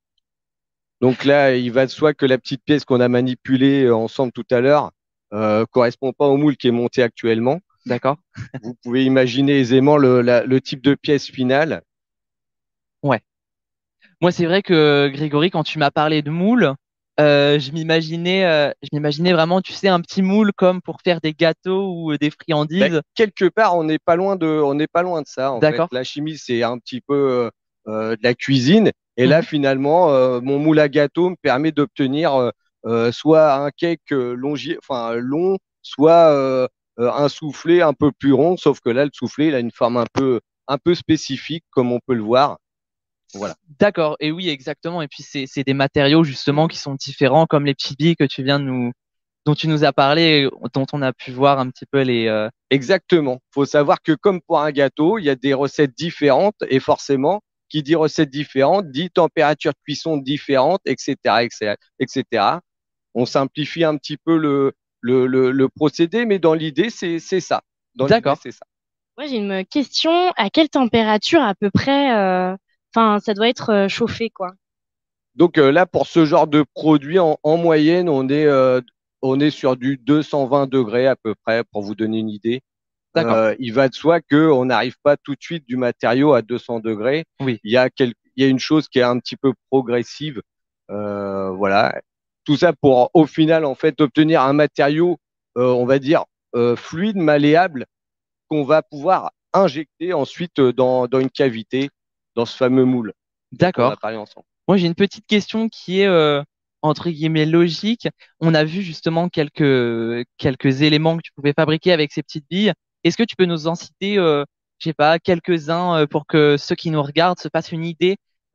Donc là, il va de soi que la petite pièce qu'on a manipulée ensemble tout à l'heure correspond pas au moule qui est monté actuellement. D'accord. Vous pouvez imaginer aisément le type de pièce finale. Ouais. Moi, c'est vrai que Grégory, quand tu m'as parlé de moule, je m'imaginais vraiment, tu sais, un petit moule comme pour faire des gâteaux ou des Ben, friandises. quelque part, on n'est pas loin de ça en fait. D'accord. La chimie, c'est un petit peu de la cuisine. Et là, Mhm. finalement, mon moule à gâteau me permet d'obtenir soit un cake enfin long, soit un soufflé un peu plus rond. Sauf que là, le soufflé, il a une forme un peu spécifique, comme on peut le voir. Voilà. D'accord. Et oui, exactement. Et puis, c'est des matériaux justement qui sont différents, comme les petits billes que tu viens dont tu nous as parlé, dont on a pu voir un petit peu les. Exactement. Faut savoir que comme pour un gâteau, il y a des recettes différentes et forcément, qui dit recettes différentes, dit température de cuisson différente, etc., etc., etc. On simplifie un petit peu le procédé, mais dans l'idée, c'est ça. Dans l'idée, D'accord. c'est ça. Moi, j'ai une question. À quelle température à peu près, enfin, ça doit être chauffé, quoi. Donc là, pour ce genre de produit, en moyenne, on est sur du 220 degrés à peu près, pour vous donner une idée. D'accord. Il va de soi qu'on n'arrive pas tout de suite du matériau à 200 degrés. Oui. Il y a une chose qui est un petit peu progressive. Voilà. Tout ça pour, au final, en fait, obtenir un matériau, on va dire, fluide, malléable, qu'on va pouvoir injecter ensuite dans une cavité, dans ce fameux moule dont on a D'accord. parlé ensemble. Moi, j'ai une petite question qui est entre guillemets logique. On a vu justement quelques éléments que tu pouvais fabriquer avec ces petites billes. Est-ce que tu peux nous en citer, je sais pas, quelques-uns pour que ceux qui nous regardent se fassent une idée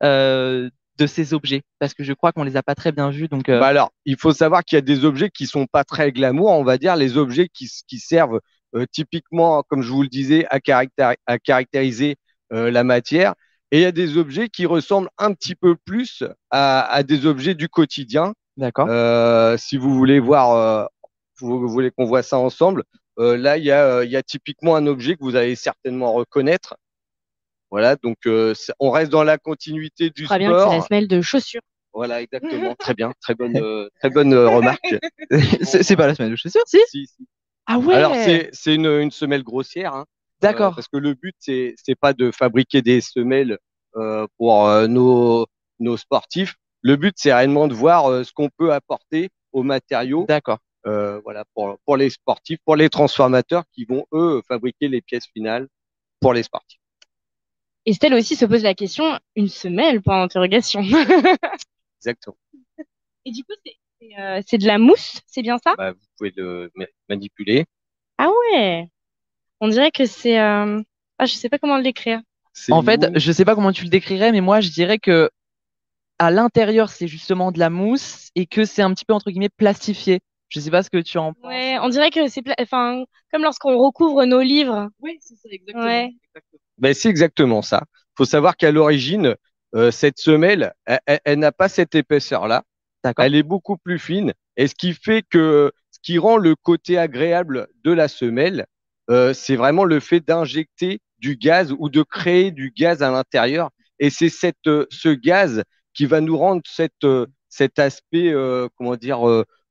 de ces objets? Parce que je crois qu'on les a pas très bien vus. Donc, Bah alors, il faut savoir qu'il y a des objets qui sont pas très glamour, on va dire, les objets qui servent typiquement, comme je vous le disais, à caractériser la matière. Et il y a des objets qui ressemblent un petit peu plus à des objets du quotidien. d'accord. Si vous voulez voir, vous voulez qu'on voit ça ensemble, là, il y a typiquement un objet que vous allez certainement reconnaître. Voilà, donc on reste dans la continuité Je du crois bien que c'est la sport. semelle de chaussure. Voilà, exactement. Très bien, très bonne remarque. C'est pas la semelle de chaussures, si? Si. Ah Alors, ouais, c'est une semelle grossière, hein, d'accord, parce que le but, c'est pas de fabriquer des semelles pour nos sportifs. Le but, c'est réellement de voir ce qu'on peut apporter aux matériaux, d'accord. voilà, pour les sportifs, pour les transformateurs qui vont, eux, fabriquer les pièces finales pour les sportifs. Estelle aussi se pose la question, une semelle, point d'interrogation. Exactement. Et du coup, c'est de la mousse, c'est bien ça? Bah, vous pouvez le manipuler. Ah ouais, on dirait que c'est... Ah, je sais pas comment le décrire. C'est En fait, mou. je sais pas comment tu le décrirais, mais moi, je dirais que à l'intérieur, c'est justement de la mousse et que c'est un petit peu, entre guillemets, plastifié. Je sais pas ce que tu en penses. Ouais, on dirait que enfin, comme lorsqu'on recouvre nos livres. Oui, c'est ça, exactement. Ouais. Ben, c'est exactement ça. Il faut savoir qu'à l'origine, cette semelle, elle n'a pas cette épaisseur-là. D'accord, Elle est beaucoup plus fine. Et ce qui rend le côté agréable de la semelle, c'est vraiment le fait d'injecter du gaz ou de créer du gaz à l'intérieur. Et c'est ce gaz qui va nous rendre cet aspect, comment dire,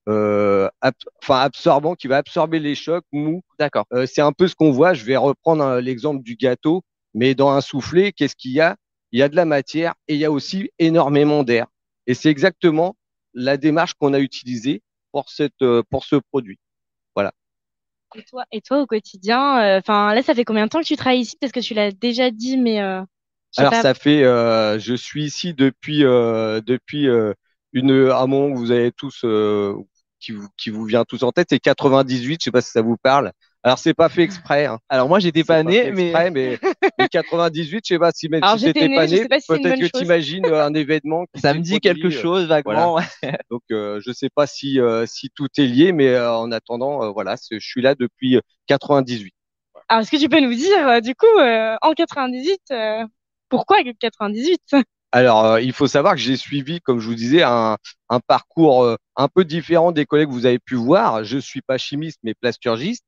enfin absorbant, qui va absorber les chocs, mou. d'accord. C'est un peu ce qu'on voit. Je vais reprendre l'exemple du gâteau, mais dans un soufflet, qu'est-ce qu'il y a? Il y a de la matière et il y a aussi énormément d'air. Et c'est exactement la démarche qu'on a utilisée pour ce produit. Voilà. Et toi, au quotidien, enfin, là, ça fait combien de temps que tu travailles ici? Parce que tu l'as déjà dit, mais je sais Alors, pas. ça fait, je suis ici depuis un moment que vous avez tous, qui vous vient tous en tête, c'est 98, je sais pas si ça vous parle. Alors, c'est pas fait exprès, hein. Alors moi, j'étais C'est pas pas fait né, mais exprès, mais 98, je sais pas si même Alors, si j'étais t'étais née, pas je né, sais pas si c'est une peut-être bonne que tu chose. imagines un événement qui ça s'est me dit quelque produit, chose voilà. vaguement. Donc, je sais pas si tout est lié, mais en attendant, voilà, je suis là depuis 98. Alors, est-ce que tu peux nous dire, du coup, en 98, pourquoi 98? Alors, il faut savoir que j'ai suivi, comme je vous disais, un parcours un peu différent des collègues que vous avez pu voir. Je suis pas chimiste, mais plasturgiste,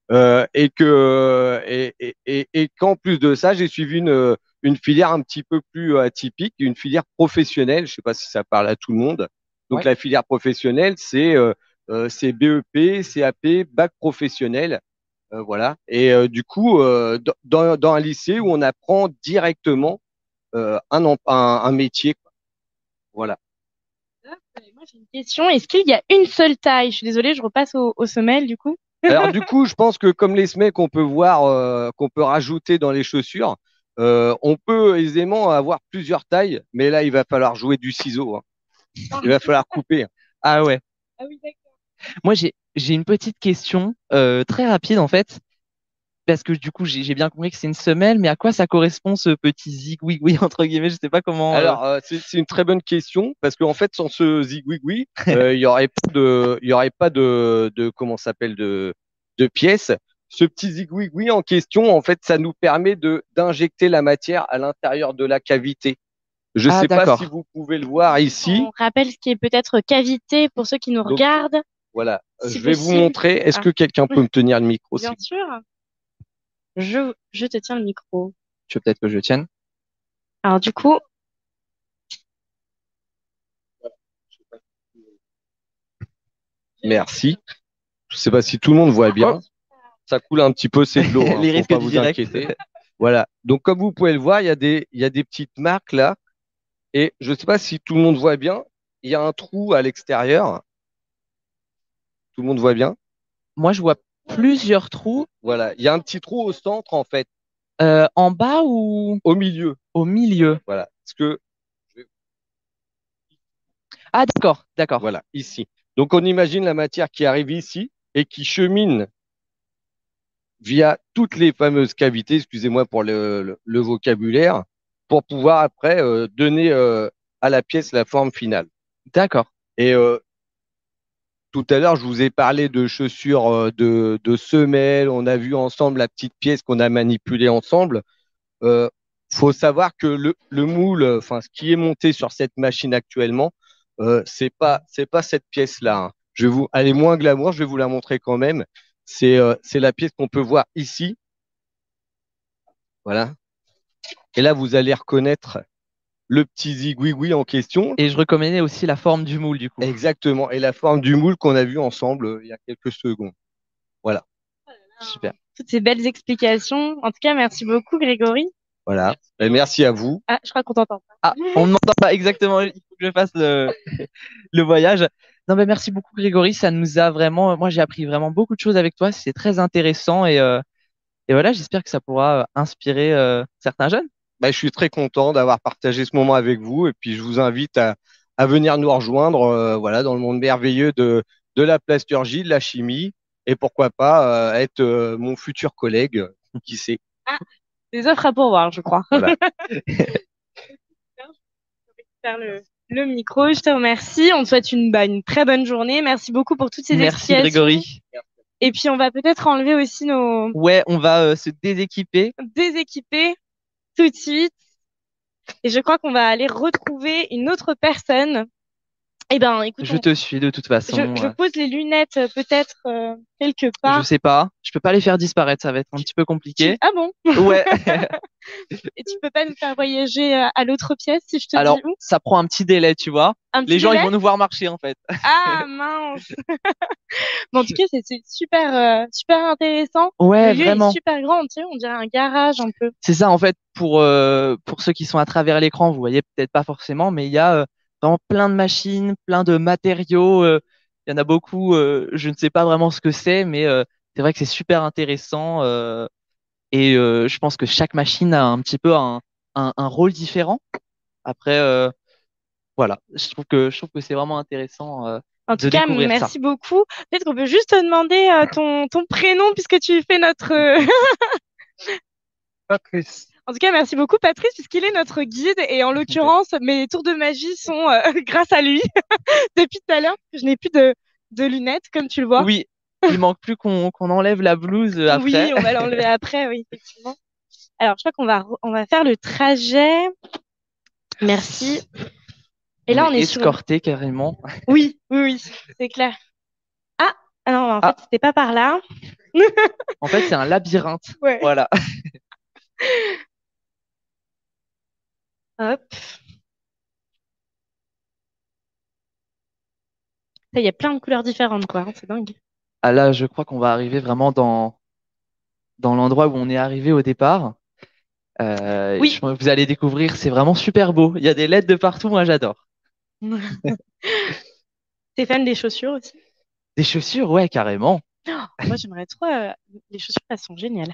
et qu'en plus de ça, j'ai suivi une filière un petit peu plus atypique, une filière professionnelle. Je sais pas si ça parle à tout le monde. Donc, Ouais. la filière professionnelle, c'est BEP, CAP, bac professionnel. Voilà. Et du coup, dans un lycée où on apprend directement un métier, quoi. Voilà. Moi, j'ai une question. Est-ce qu'il y a une seule taille? Je suis désolée, je repasse aux semelles, du coup. Alors du coup, je pense que comme les semelles qu'on peut voir, qu'on peut rajouter dans les chaussures, on peut aisément avoir plusieurs tailles, mais là, il va falloir jouer du ciseau, hein. Il va falloir couper. Ah ouais. Ah oui, d'accord. Moi, j'ai une petite question très rapide en fait, parce que du coup, j'ai bien compris que c'est une semelle, mais à quoi ça correspond ce petit zigouigoui entre guillemets? Je sais pas comment. Alors, c'est une très bonne question parce qu'en fait, sans ce zigouigoui, il y aurait pas comment ça s'appelle de pièces. Ce petit zigouigoui en question, en fait, ça nous permet d'injecter la matière à l'intérieur de la cavité. Je Ah sais pas si d'accord. vous pouvez le voir ici. On rappelle ce qui est peut-être cavité pour ceux qui nous Donc regardent, voilà, si je vais vous possible. montrer. Est-ce Ah, que quelqu'un peut me tenir le micro, bien s'il sûr. Je te tiens le micro. Je veux peut-être que je tienne. Alors, du coup, Merci. Je sais pas si tout le monde voit bien. Ça coule un petit peu, c'est de l'eau, hein, Les faut risques pas du vous direct. inquiéter. Voilà. Donc, comme vous pouvez le voir, il y a des petites marques là. Et je sais pas si tout le monde voit bien. Il y a un trou à l'extérieur. Tout le monde voit bien. Moi, je vois plusieurs trous Voilà. Il y a un petit trou au centre, en fait, en bas ou au milieu. au milieu. Voilà. Parce que, Ah d'accord, d'accord. voilà, ici. Donc, on imagine la matière qui arrive ici et qui chemine via toutes les fameuses cavités, excusez-moi pour le vocabulaire, pour pouvoir après donner à la pièce la forme finale. D'accord. Et tout à l'heure, je vous ai parlé de chaussures, de semelles. On a vu ensemble la petite pièce qu'on a manipulée ensemble. Euh, faut savoir que le moule, enfin ce qui est monté sur cette machine actuellement, c'est pas cette pièce-là, hein. Elle est moins glamour, je vais vous la montrer quand même. C'est la pièce qu'on peut voir ici. Voilà. Et là, vous allez reconnaître le petit zigouigoui en question. Et je reconnais aussi la forme du moule, du coup. Exactement. Et la forme du moule qu'on a vu ensemble il y a quelques secondes. Voilà. Super. Toutes ces belles explications. En tout cas, merci beaucoup, Grégory. Voilà. Et merci à vous. Ah, je crois qu'on t'entend pas. Ah, on ne m'entend pas exactement. Il faut que je fasse le voyage. Non, mais merci beaucoup, Grégory. Ça nous a vraiment. Moi, j'ai appris vraiment beaucoup de choses avec toi. C'est très intéressant et voilà, j'espère que ça pourra inspirer certains jeunes. Bah, je suis très content d'avoir partagé ce moment avec vous et puis je vous invite à venir nous rejoindre voilà, dans le monde merveilleux de la plasturgie, de la chimie et pourquoi pas être mon futur collègue, qui sait. Ah, des offres à pourvoir, je crois. Voilà. Faire le micro. Je te remercie. On te souhaite une très bonne journée. Merci beaucoup pour toutes ces Merci, explications. Grégory. Et puis, on va peut-être enlever aussi nos Ouais, on va se déséquiper. déséquipés tout de suite. Et je crois qu'on va aller retrouver une autre personne. Eh ben, écoute, Je te suis de toute façon. je pose les lunettes peut-être quelque part. Je sais pas. Je peux pas les faire disparaître. Ça va être un petit peu compliqué. Ah bon? Ouais. Et tu peux pas nous faire voyager à l'autre pièce si je te Alors, dis où? ça prend un petit délai, tu vois. Un petit Les gens, délai? ils vont nous voir marcher, en fait. Ah mince. Bon, en tout cas, c'est super intéressant. Ouais, Le lieu vraiment. est super grand, tu sais, on dirait un garage un peu. C'est ça, en fait, pour ceux qui sont à travers l'écran, vous voyez peut-être pas forcément, mais il y a vraiment plein de machines, plein de matériaux. Il y en a beaucoup. Je ne sais pas vraiment ce que c'est, mais c'est vrai que c'est super intéressant. Et je pense que chaque machine a un petit peu un rôle différent. Après, voilà, je trouve que c'est vraiment intéressant En de tout cas, découvrir ça. merci beaucoup. Peut-être qu'on peut juste te demander ton prénom puisque tu fais notre. Patrice. En tout cas, merci beaucoup, Patrice, puisqu'il est notre guide. Et en l'occurrence, mes tours de magie sont grâce à lui depuis tout à l'heure. Je n'ai plus de lunettes, comme tu le vois. Oui, il manque plus qu'on enlève la blouse après. Oui, on va l'enlever après, oui, effectivement. Alors, je crois on va faire le trajet. Merci. Et là, on est sur. Escorté carrément. Oui, c'est clair. Ah, non, en fait, c'était pas par là. En fait, c'est un labyrinthe. Ouais. Voilà. Hop. Il y a plein de couleurs différentes, quoi. Hein, c'est dingue. Ah là, je crois qu'on va arriver vraiment dans l'endroit où on est arrivé au départ. Oui. Vous allez découvrir, c'est vraiment super beau. Il y a des LED de partout, moi j'adore. T'es fan des chaussures aussi? Des chaussures, ouais, carrément. Moi, j'aimerais trop. Les chaussures, elles sont géniales.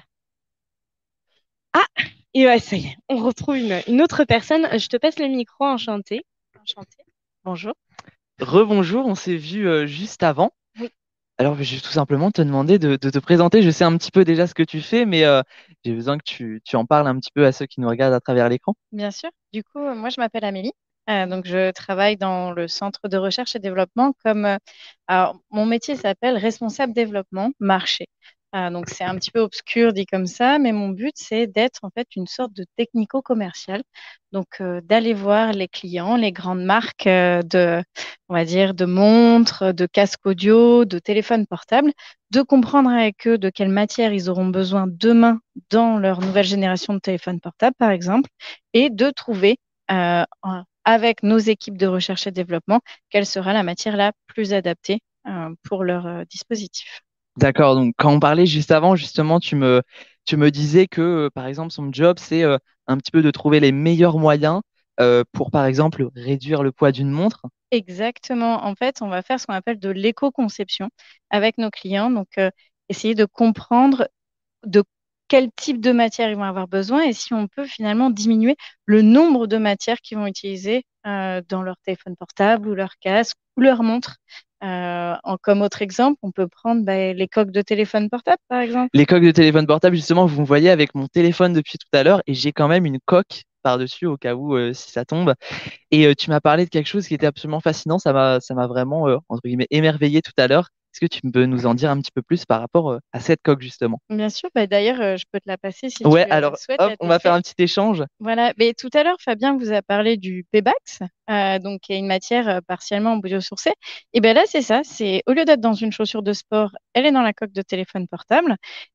Ah, et ouais, ça y est, on retrouve une autre personne. Je te passe le micro, enchantée. Enchantée. Bonjour. Rebonjour, on s'est vu juste avant. Oui. Alors, je vais tout simplement te demander de te présenter. Je sais un petit peu déjà ce que tu fais, mais j'ai besoin que tu en parles un petit peu à ceux qui nous regardent à travers l'écran. Bien sûr. Du coup, moi, je m'appelle Amélie. Donc, je travaille dans le centre de recherche et développement comme. Alors, mon métier s'appelle responsable développement marché. Donc, c'est un petit peu obscur dit comme ça, mais mon but, c'est d'être en fait une sorte de technico-commercial. Donc, d'aller voir les clients, les grandes marques on va dire, de montres, de casques audio, de téléphones portables, de comprendre avec eux de quelle matière ils auront besoin demain dans leur nouvelle génération de téléphones portables, par exemple, et de trouver avec nos équipes de recherche et développement quelle sera la matière la plus adaptée pour leur dispositif. D'accord, donc quand on parlait juste avant, justement, tu me disais que, par exemple, son job, c'est un petit peu de trouver les meilleurs moyens pour, par exemple, réduire le poids d'une montre. Exactement. En fait, on va faire ce qu'on appelle de l'éco-conception avec nos clients. Donc, essayer de comprendre de quel type de matière ils vont avoir besoin et si on peut finalement diminuer le nombre de matières qu'ils vont utiliser dans leur téléphone portable ou leur casque ou leur montre. Comme autre exemple, on peut prendre les coques de téléphone portable, par exemple. Les coques de téléphone portable, justement, vous me voyez avec mon téléphone depuis tout à l'heure et j'ai quand même une coque par-dessus au cas où si ça tombe. Et tu m'as parlé de quelque chose qui était absolument fascinant. Ça m'a vraiment, entre guillemets, émerveillé tout à l'heure. Est-ce que tu peux nous en dire un petit peu plus par rapport à cette coque, justement? Bien sûr, d'ailleurs, je peux te la passer si Ouais, tu alors, souhaites hop, la on va faire tester. un petit échange. Voilà, mais tout à l'heure, Fabien vous a parlé du Pebax, donc qui est une matière partiellement biosourcée. Et bien là, c'est ça, c'est au lieu d'être dans une chaussure de sport, elle est dans la coque de téléphone portable.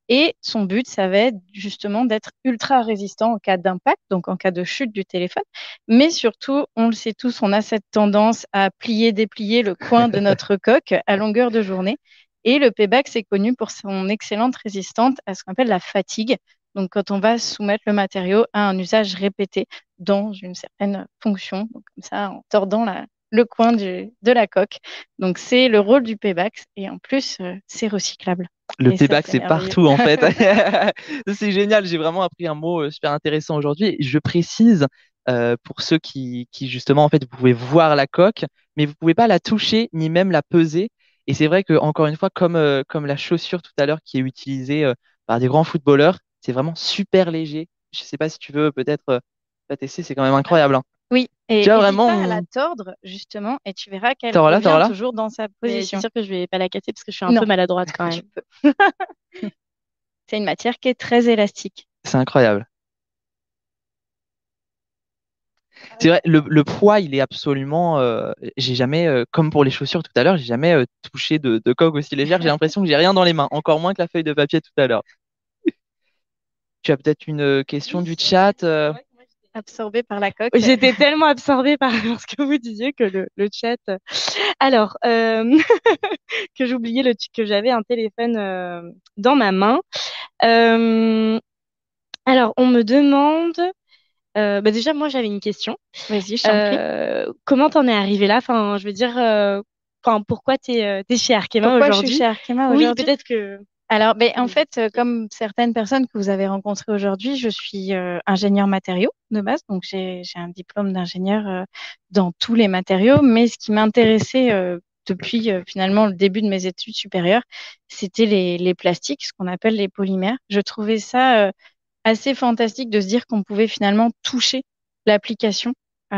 Et son but, ça va être justement d'être ultra résistant en cas d'impact, donc en cas de chute du téléphone. Mais surtout, on le sait tous, on a cette tendance à plier, déplier le coin de notre coque à longueur de journée. Et le Pebax est connu pour son excellente résistance à ce qu'on appelle la fatigue. Donc, quand on va soumettre le matériau à un usage répété dans une certaine fonction, donc comme ça, en tordant le coin de la coque. Donc, c'est le rôle du Pebax. Et en plus, c'est recyclable. Le Et ça, payback, c'est c'est merveilleux. partout en fait. C'est génial, j'ai vraiment appris un mot super intéressant aujourd'hui. Je précise pour ceux qui justement en fait, vous pouvez voir la coque, mais vous pouvez pas la toucher ni même la peser. Et c'est vrai que encore une fois, comme la chaussure tout à l'heure qui est utilisée par des grands footballeurs, c'est vraiment super léger. Je sais pas si tu veux peut-être la tester, c'est quand même incroyable, hein. Oui, Tu et vois n'hésite vraiment, pas à la tordre, justement, et tu verras qu'elle t'auras là, revient toujours dans sa Mais c'est position. sûr que je vais pas la casser parce que je suis un Non, peu maladroite quand tu même. peux. C'est une matière qui est très élastique. c'est incroyable. C'est vrai, le poids, il est absolument. J'ai jamais, comme pour les chaussures tout à l'heure, j'ai jamais touché de coque aussi légère. J'ai l'impression que j'ai rien dans les mains, encore moins que la feuille de papier tout à l'heure. Tu as peut-être une question du chat. Absorbée par la coque. J'étais tellement absorbée par ce que vous disiez que le chat. Alors, que j'oubliais que j'avais un téléphone dans ma main. Euh, alors, on me demande. Bah déjà, moi, j'avais une question. Vas-y, je t'en prie. Comment t'en es arrivé là? Enfin, je veux dire, enfin, pourquoi t'es chez Arkema Pourquoi je suis chez aujourd'hui? Arkema Oui, aujourd'hui? peut-être que. Alors, ben, en fait, comme certaines personnes que vous avez rencontrées aujourd'hui, je suis ingénieur matériaux de base, donc j'ai un diplôme d'ingénieur dans tous les matériaux, mais ce qui m'intéressait depuis finalement le début de mes études supérieures, c'était les plastiques, ce qu'on appelle les polymères. Je trouvais ça assez fantastique de se dire qu'on pouvait finalement toucher l'application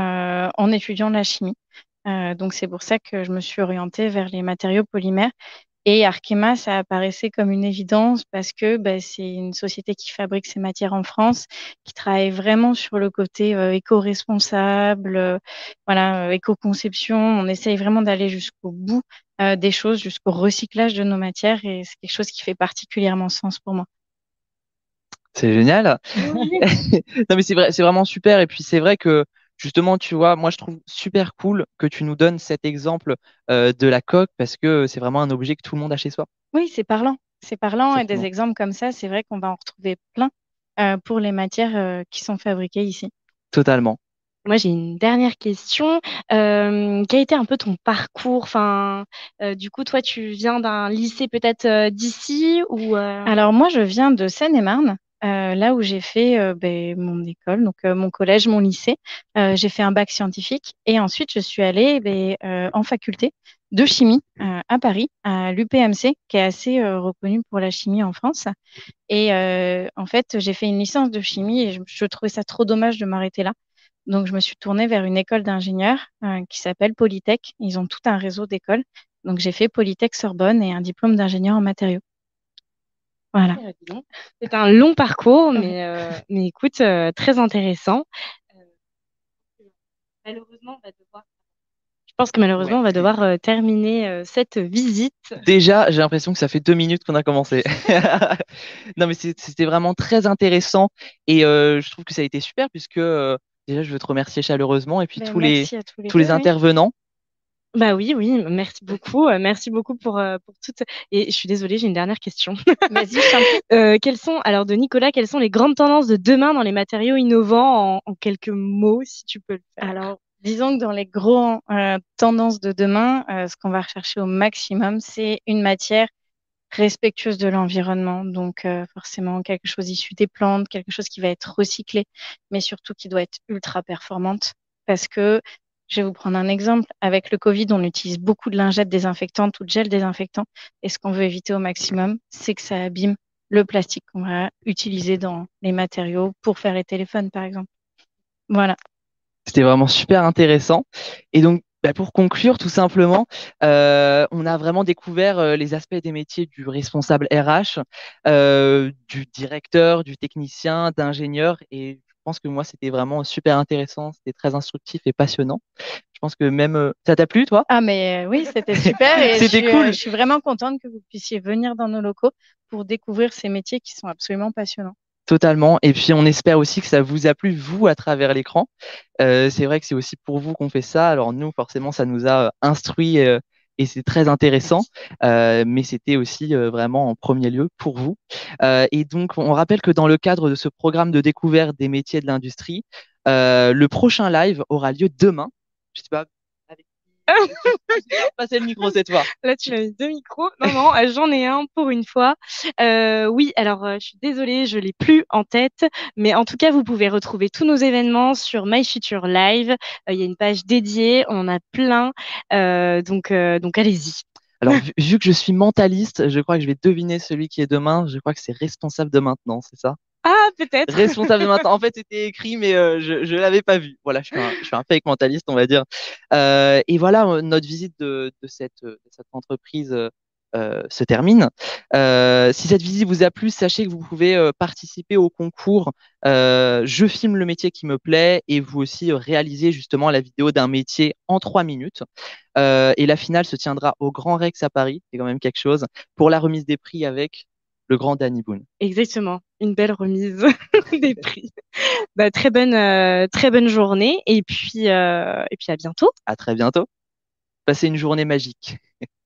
en étudiant la chimie. Donc c'est pour ça que je me suis orientée vers les matériaux polymères. Et Arkema, ça apparaissait comme une évidence parce que bah, c'est une société qui fabrique ses matières en France, qui travaille vraiment sur le côté éco-responsable, voilà, éco-conception. On essaye vraiment d'aller jusqu'au bout des choses, jusqu'au recyclage de nos matières, et c'est quelque chose qui fait particulièrement sens pour moi. C'est génial. Non, mais c'est vrai, c'est vraiment super. Et puis c'est vrai que justement, tu vois, moi je trouve super cool que tu nous donnes cet exemple de la coque parce que c'est vraiment un objet que tout le monde a chez soi. Oui, c'est parlant. C'est parlant, et des Exactement. exemples comme ça, c'est vrai qu'on va en retrouver plein pour les matières qui sont fabriquées ici. Totalement. Moi, j'ai une dernière question. Quel a été un peu ton parcours? Enfin, du coup, toi, tu viens d'un lycée peut-être d'ici ou Alors moi, je viens de Seine-et-Marne, là où j'ai fait ben, mon école, donc mon collège, mon lycée. J'ai fait un bac scientifique et ensuite je suis allée ben, en faculté de chimie à Paris, à l'UPMC, qui est assez reconnue pour la chimie en France. Et en fait, j'ai fait une licence de chimie et je trouvais ça trop dommage de m'arrêter là. Donc, je me suis tournée vers une école d'ingénieurs qui s'appelle Polytech. Ils ont tout un réseau d'écoles. Donc, j'ai fait Polytech Sorbonne et un diplôme d'ingénieur en matériaux. Voilà. c'est un long parcours, mais écoute, très intéressant. Malheureusement, on va devoir. Je pense que malheureusement, on va devoir terminer cette visite. Déjà, j'ai l'impression que ça fait 2 minutes qu'on a commencé. Non, mais c'était vraiment très intéressant et je trouve que ça a été super puisque déjà, je veux te remercier chaleureusement et puis Ben, merci à tous les tous deux. les Oui. intervenants. Bah oui, oui, merci beaucoup. Merci beaucoup pour toutes. Et je suis désolée, j'ai une dernière question. Vas-y, je t'en prie. Alors de Nicolas, quelles sont les grandes tendances de demain dans les matériaux innovants en quelques mots, si tu peux le faire? Alors, disons que dans les grandes tendances de demain, ce qu'on va rechercher au maximum, c'est une matière respectueuse de l'environnement. Donc, forcément, quelque chose issu des plantes, quelque chose qui va être recyclé, mais surtout qui doit être ultra performante. Parce que, je vais vous prendre un exemple. Avec le Covid, on utilise beaucoup de lingettes désinfectantes ou de gel désinfectant. Et ce qu'on veut éviter au maximum, c'est que ça abîme le plastique qu'on va utiliser dans les matériaux pour faire les téléphones, par exemple. Voilà. C'était vraiment super intéressant. Et donc, bah, pour conclure, tout simplement, on a vraiment découvert les aspects des métiers du responsable RH, du directeur, du technicien, d'ingénieur et pense que moi, c'était vraiment super intéressant, c'était très instructif et passionnant. Je pense que même, ça t'a plu, toi? Ah, mais oui, c'était super et C'était cool. je suis vraiment contente que vous puissiez venir dans nos locaux pour découvrir ces métiers qui sont absolument passionnants. Totalement. Et puis, on espère aussi que ça vous a plu, vous, à travers l'écran. C'est vrai que c'est aussi pour vous qu'on fait ça. Alors, nous, forcément, ça nous a instruits et c'est très intéressant. Mais c'était aussi vraiment en premier lieu pour vous. Et donc, on rappelle que dans le cadre de ce programme de découverte des métiers de l'industrie, le prochain live aura lieu demain. Je sais pas avec qui passer le micro cette fois. Là, tu m'as mis deux micros. Non, non, j'en ai un pour une fois. Oui, alors, je suis désolée, je l'ai plus en tête. Mais en tout cas, vous pouvez retrouver tous nos événements sur My Future Live. Il y a une page dédiée, on en a plein. Donc allez-y. Alors, vu que je suis mentaliste, je crois que je vais deviner celui qui est demain. Je crois que c'est responsable de maintenance, c'est ça? Ah, peut-être. Responsable de maintenance. En fait, c'était écrit, mais je l'avais pas vu. Voilà, je suis un fake mentaliste, on va dire. Et voilà, notre visite de cette entreprise se termine. Si cette visite vous a plu, sachez que vous pouvez participer au concours Je filme le métier qui me plaît et vous aussi réaliser justement la vidéo d'un métier en 3 minutes. Et la finale se tiendra au Grand Rex à Paris, c'est quand même quelque chose, pour la remise des prix avec le grand Danny Boone. Exactement. Une belle remise des prix. Bah, très bonne journée. Et puis à bientôt. À très bientôt. Passez une journée magique.